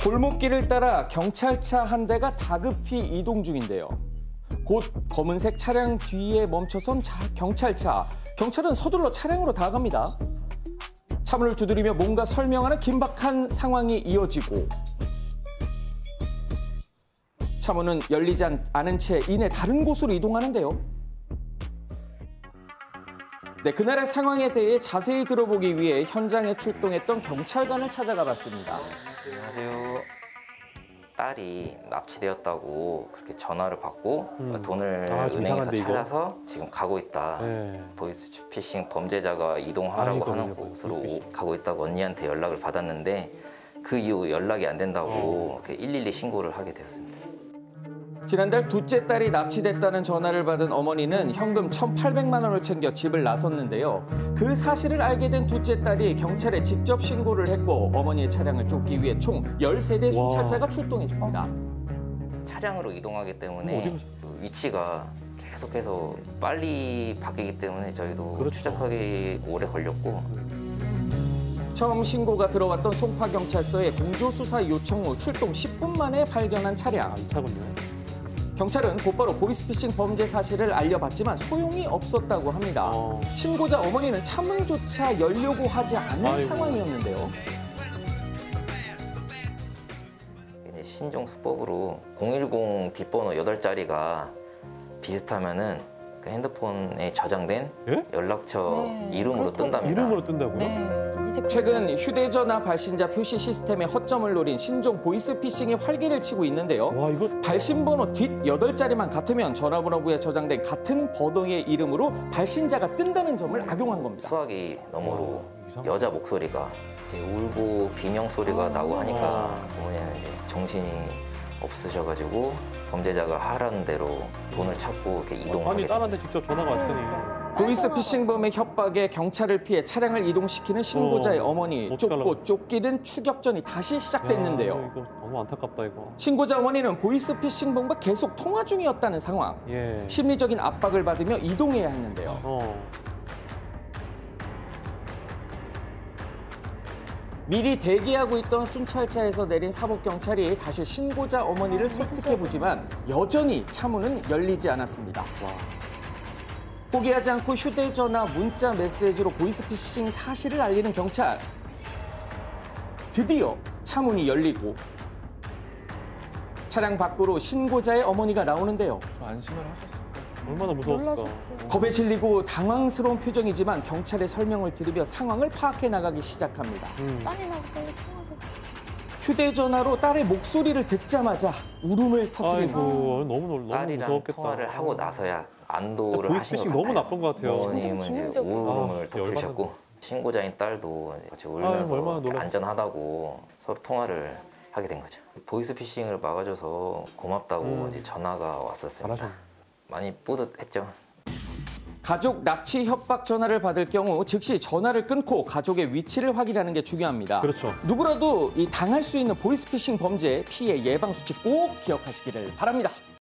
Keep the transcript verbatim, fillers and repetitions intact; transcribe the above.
골목길을 따라 경찰차 한 대가 다급히 이동 중인데요. 곧 검은색 차량 뒤에 멈춰선 자, 경찰차. 경찰은 서둘러 차량으로 다가갑니다. 차문을 두드리며 뭔가 설명하는 긴박한 상황이 이어지고 차문은 열리지 않은 채 이내 다른 곳으로 이동하는데요. 네, 그날의 상황에 대해 자세히 들어보기 위해 현장에 출동했던 경찰관을 찾아가 봤습니다. 안녕하세요. 딸이 납치되었다고 그렇게 전화를 받고 음. 돈을 아, 은행에서 이상한데, 찾아서 이거? 지금 가고 있다. 네. 보이스피싱 범죄자가 이동하라고 아, 하는 곳으로 보이스피싱. 가고 있다고 언니한테 연락을 받았는데 그 이후 연락이 안 된다고 어. 일일이 신고를 하게 되었습니다. 지난달 둘째 딸이 납치됐다는 전화를 받은 어머니는 현금 천팔백만 원을 챙겨 집을 나섰는데요. 그 사실을 알게 된 둘째 딸이 경찰에 직접 신고를 했고 어머니의 차량을 쫓기 위해 총 열세 대 순찰차가 출동했습니다. 차량으로 이동하기 때문에 그 위치가 계속해서 빨리 바뀌기 때문에 저희도 그렇죠. 추적하기 오래 걸렸고 처음 신고가 들어왔던 송파경찰서에 공조수사 요청 후 출동 십 분 만에 발견한 차량. 이 차군요. 경찰은 곧바로 보이스피싱 범죄 사실을 알려봤지만 소용이 없었다고 합니다. 어. 신고자 어머니는 차문조차 열려고 하지 않은 아이고. 상황이었는데요. 신종 수법으로 공일공 뒷번호 여덟 자리가 비슷하면은 그 핸드폰에 저장된 예? 연락처 네. 이름으로 뜬답니다. 이름으로 뜬다고요? 네. 최근 휴대전화 발신자 표시 시스템의 허점을 노린 신종 보이스피싱이 활기를 치고 있는데요. 와, 이거... 발신번호 뒷 여덟 자리만 같으면 전화번호부에 저장된 같은 번호의 이름으로 발신자가 뜬다는 점을 악용한 겁니다. 수화기 너머로 와, 여자 목소리가 울고 비명 소리가 아, 나고 하니까 아, 뭐냐 이제 정신이 없으셔가지고 범죄자가 하라는 대로 돈을 찾고 이렇게 이동하게 아니 딸한테 직접 전화가 왔으니. 보이스피싱범의 협박에 경찰을 피해 차량을 이동시키는 신고자의 어, 어머니. 쫓고 쫓기는 추격전이 다시 시작됐는데요. 야, 이거 너무 안타깝다 이거. 신고자 어머니는 보이스피싱범과 계속 통화 중이었다는 상황. 예. 심리적인 압박을 받으며 이동해야 했는데요. 어. 미리 대기하고 있던 순찰차에서 내린 사법경찰이 다시 신고자 어머니를 설득해보지만 여전히 차문은 열리지 않았습니다. 와. 포기하지 않고 휴대전화, 문자 메시지로 보이스피싱 사실을 알리는 경찰. 드디어 차문이 열리고 차량 밖으로 신고자의 어머니가 나오는데요. 안심을 하셨을까? 얼마나 무서웠을까? 겁에 질리고 당황스러운 표정이지만 경찰의 설명을 들으며 상황을 파악해 나가기 시작합니다. 음. 휴대전화로 딸의 목소리를 듣자마자 울음을 터뜨리고 너무 너무 딸이랑 무서웠겠다. 통화를 하고 나서야 안도를 하신 것 같아요. 너무 나쁜 것 같아요. 어머님은 이제 울음을 아, 터뜨리셨고 열받는... 신고자인 딸도 같이 울면서 아유, 안전하다고 서로 통화를 하게 된 거죠. 보이스피싱을 막아줘서 고맙다고 음. 이제 전화가 왔었습니다. 잘하셨네. 많이 뿌듯했죠. 가족 납치 협박 전화를 받을 경우 즉시 전화를 끊고 가족의 위치를 확인하는 게 중요합니다. 그렇죠. 누구라도 이 당할 수 있는 보이스피싱 범죄 피해 예방 수칙 꼭 기억하시기를 바랍니다.